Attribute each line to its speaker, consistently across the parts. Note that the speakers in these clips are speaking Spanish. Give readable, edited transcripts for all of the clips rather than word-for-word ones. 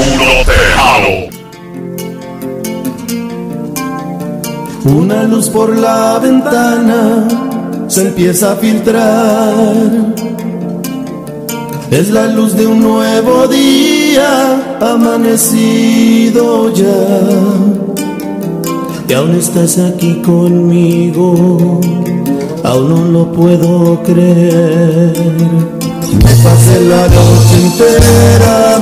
Speaker 1: Puro Tejano.
Speaker 2: Una luz por la ventana se empieza a filtrar. Es la luz de un nuevo día amanecido ya. Y aún estás aquí conmigo, aún no lo puedo creer. Me pasé la noche entera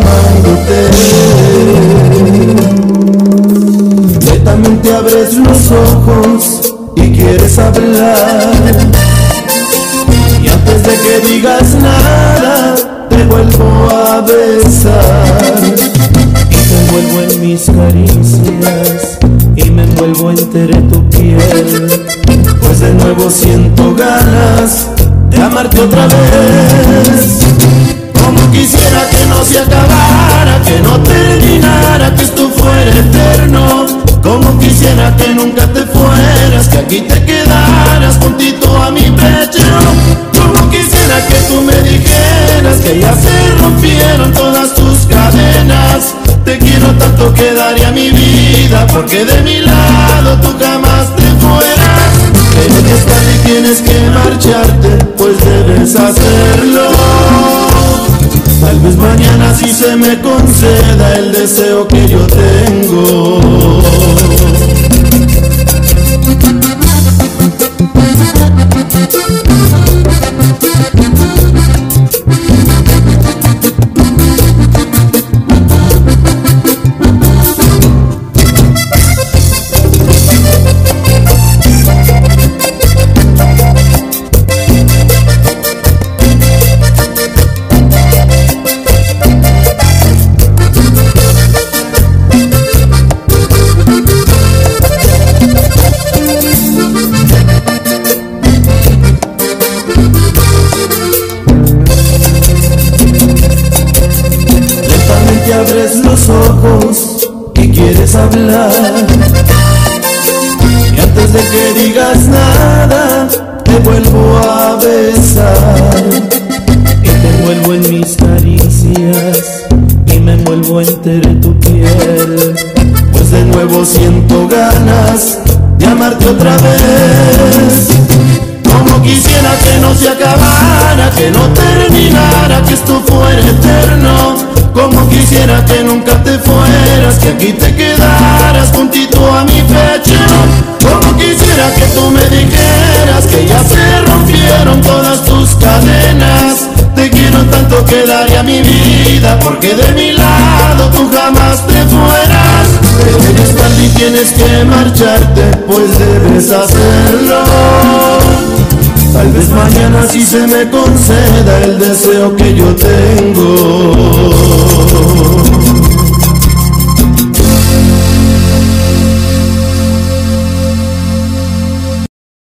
Speaker 2: amándote. Lentamente abres los ojos y quieres hablar. Y antes de que digas nada, te vuelvo a besar. Y te envuelvo en mis caricias y me envuelvo entre tu piel. Pues de nuevo siento ganas de amarte otra vez. Como quisiera que no se acabara, que no terminara, que esto fuera eterno. Como quisiera que nunca te fueras, que aquí te quedaras juntito a mi pecho. Como quisiera que tú me dijeras que ya se rompieron todas tus cadenas. Te quiero tanto que daría mi vida porque de mi lado tú jamás te fueras. Pero ya es tarde y tienes que marcharte, pues debes hacerlo. Tal vez mañana sí se me conceda el deseo que yo tengo. Abres los ojos y quieres hablar. Y antes de que digas nada, te vuelvo a besar. Y te envuelvo en mis caricias y me envuelvo entre tu piel. Pues de nuevo siento ganas de amarte otra vez. Como quisiera que no se acabara, que no terminara, que esto fuera eterno. Como quisiera que nunca te fueras, que aquí te quedaras juntito a mi pecho. Como quisiera que tú me dijeras que ya se rompieron todas tus cadenas. Te quiero tanto que daría mi vida porque de mi lado tú jamás te fueras. Pero ya es tarde y tienes que marcharte, pues debes hacerlo. Tal vez mañana sí se me conceda el deseo que yo tengo.